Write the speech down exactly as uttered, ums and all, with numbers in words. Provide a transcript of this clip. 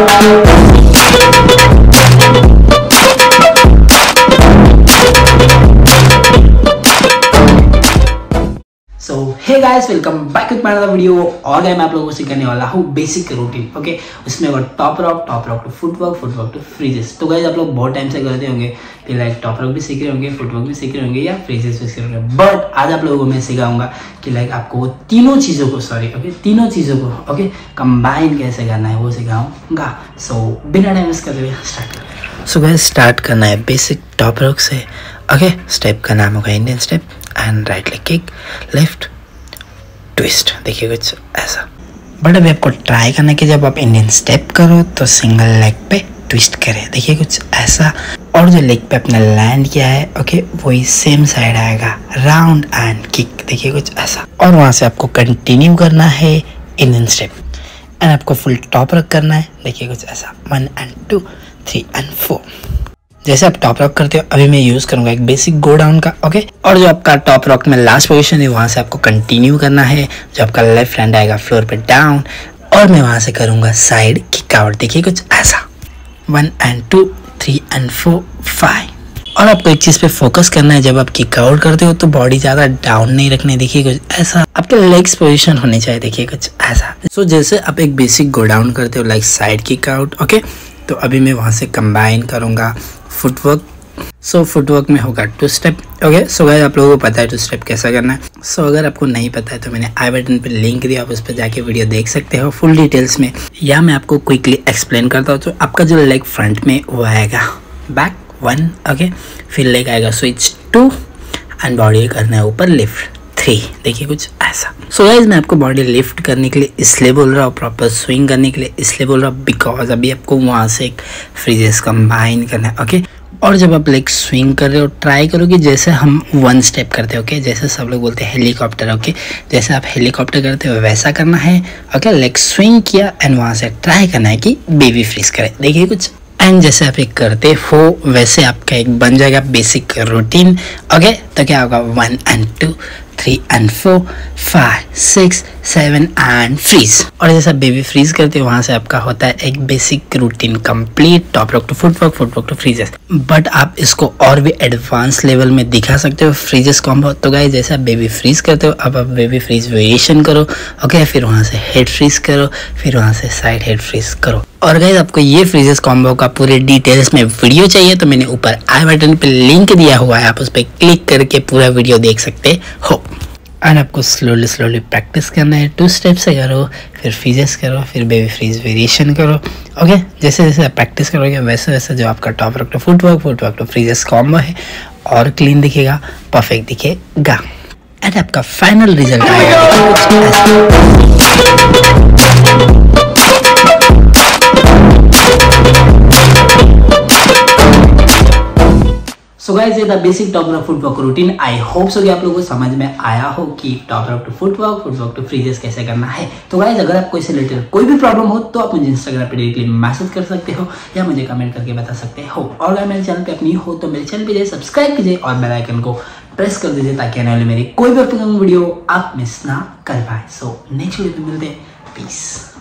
So hey guys, welcome back with my another video. और मैं आप लोगों को सिखाने वाला हूँ बेसिक रूटीन। ओके, उसमें और top rock, top rock to footwork, footwork to freezes. तो गाइस, आप लोग बहुत टाइम से करते होंगे कि लाइक टॉप रॉक भी सीख रहे होंगे, फुटवर्क भी सीख रहे होंगे या फ्रीजेस भी सीख रहे होंगे। बट आज आप लोगों को मैं सिखाऊंगा कि लाइक आपको वो तीनों चीज़ों को सॉरी ओके तीनों चीज़ों को ओके कंबाइन कैसे करना है वो सिखाऊंगा। सो so, बिना टाइम वेस्ट करते हुए स्टार्ट करते हैं। सो गाइस, स्टार्ट करना है बेसिक टॉप रॉक से। ओके, स्टेप का नाम होगा Indian step and right leg kick, left twist. देखिए कुछ ऐसा। बट अभी आपको ट्राई करना है कि जब आप इंडियन स्टेप करो तो सिंगल लेग पे ट्विस्ट करें। देखिए कुछ ऐसा। और जो लेग पे आपने लैंड किया है ओके वही सेम साइड आएगा, राउंड एंड किक। देखिए कुछ ऐसा। और वहाँ से आपको कंटिन्यू करना है इंडियन स्टेप एंड आपको फुल टॉप रख करना है। देखिए कुछ ऐसा, one and two, three and four. जैसे आप टॉप रॉक करते हो अभी मैं यूज करूंगा एक बेसिक गो डाउन का। ओके, और जो आपका टॉप रॉक में लास्ट पोजीशन है वहां से आपको कंटिन्यू करना है। जो आपका लेफ्ट हैंड आएगा फ्लोर पे डाउन और मैं वहां से करूंगा साइड किक आउट। देखिए कुछ ऐसा, one and two, three and four, five. और आपको एक चीज पे फोकस करना है, जब आप किक आउट करते हो तो बॉडी ज्यादा डाउन नहीं रखनी। देखिए कुछ ऐसा, आपके लेग्स पोजीशन होनी चाहिए। देखिए कुछ ऐसा। सो so, जैसे आप एक बेसिक गो डाउन करते हो like side kick out. Okay, तो अभी मैं वहां से कंबाइन करूंगा फुटवर्क। सो फुटवर्क में होगा two step. Okay, so guys आप लोगों को पता है टू स्टेप कैसा करना है। सो so, अगर आपको नहीं पता है तो मैंने आई बटन पे लिंक दिया, आप उस पर जाके वीडियो देख सकते हो फुल डिटेल्स में, या मैं आपको क्विकली एक्सप्लेन करता हूँ। तो आपका जो लेग फ्रंट में वो आएगा बैक वन। ओके, फिर लेग आएगा स्विच टू एंड बॉडी करना है ऊपर लिफ्ट थ्री। देखिए कुछ ऐसा। सो so गाइस, मैं आपको बॉडी लिफ्ट करने के लिए इसलिए बोल रहा हूँ, प्रॉपर स्विंग करने के लिए इसलिए बोल रहा हूँ बिकॉज अभी आपको वहाँ से एक फ्रीजेस कंबाइन करना है। ओके, और जब आप लाइक स्विंग कर रहे हो ट्राई करो कि जैसे हम वन स्टेप करते हो। ओके, जैसे सब लोग बोलते हैं हेलीकॉप्टर। ओके, जैसे आप हेलीकॉप्टर करते हो वैसा करना है। ओके, लाइक स्विंग किया एंड वहाँ से ट्राई करना है कि बेबी फ्रीज करे। देखिए कुछ। एंड जैसे आप एक करते हो वैसे आपका एक बन जाएगा बेसिक रूटीन। ओके, तो क्या होगा, one and two, three and four, five, six, seven and freeze. और जैसे आप बेबी फ्रीज करते हो वहां से आपका होता है एक basic routine complete, top rock to footwork, footwork to freezes. But आप इसको और भी एडवांस लेवल में दिखा सकते हो फ्रीजेस कॉम्बो। तो गाइस, जैसे आप बेबी फ्रीज करते हो अब आप बेबी फ्रीज वेरिएशन करो। ओके, फिर वहां से हेड फ्रीज करो, फिर वहां से साइड हेड फ्रीज करो। और गाइस, आपको ये फ्रीजेस कॉम्बो का पूरे डिटेल्स में वीडियो चाहिए तो मैंने ऊपर आई बटन पे लिंक दिया हुआ है, आप उस पर क्लिक करके पूरा वीडियो देख सकते हो। एंड आपको स्लोली स्लोली प्रैक्टिस करना है। टू स्टेप से करो, फिर फ्रीजेस करो, फिर बेबी फ्रीज वेरिएशन करो। ओके, जैसे जैसे आप प्रैक्टिस करोगे वैसे वैसे जो आपका top rock to footwork, footwork to freezes combo है और क्लीन दिखेगा, परफेक्ट दिखेगा एंड आपका फाइनल रिजल्ट आएगा। सो गाइस, ये था basic top rock footwork routine. I hope so कि आप लोगों को समझ में आया हो कि top rock to footwork, footwork to freezes कैसे करना है। तो गाइस, अगर आपको इससे रिलेटेड कोई भी प्रॉब्लम हो तो आप मुझे इंस्टाग्राम पे डायरेक्टली मैसेज कर सकते हो या मुझे कमेंट करके बता सकते हो। और अगर मेरे चैनल पे अपनी हो तो मेरे चैनल पे सब्सक्राइब कीजिए और बेल आइकन को प्रेस कर दीजिए ताकि आने वाली मेरी कोई भी अपकमिंग वीडियो आप मिस ना कर पाए। सो नेक्स्ट वीडियो में मिलते हैं। पीस।